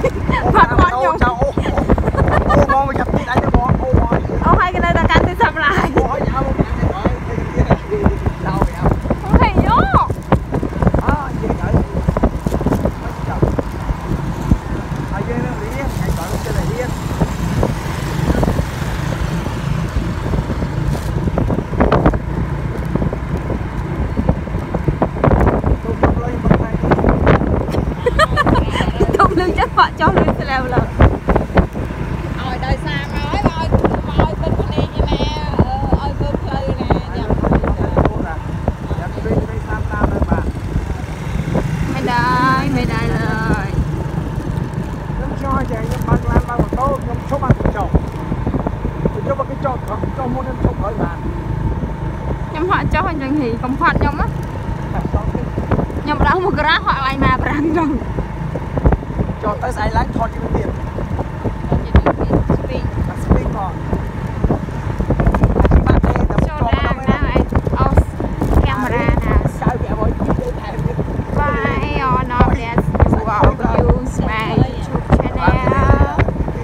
Phạt bọn nhung. Ô ngon mà chập tí đánh cho con. Ô hai cái này là can tôi sập lại. Không thấy vô. Không lưng chắc vợ cho lưng sẽ leo lên. Ôi đời xa nói ôi bên con đi vậy nè, ôi bên chơi nè, Mày đây rồi. Nó cho chạy nhưng bằng làm bằng một tô, nhưng số bằng một chậu. Thì cho một cái chậu không, cho muốn em chậu khỏi mà. Nhưng họ cho hình rằng thì không phạt nhóm á. Nhưng mà đó một cái rác họ lại mà răng rồi. Cho tới sai láng thọt cái tiền. Speak ngọt. Why or not that you all use my YouTube channel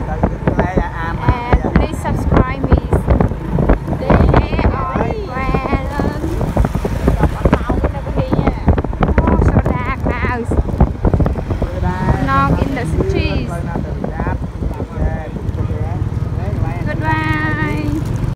and please subscribe me. Oh, so dark now. Knock in the streets.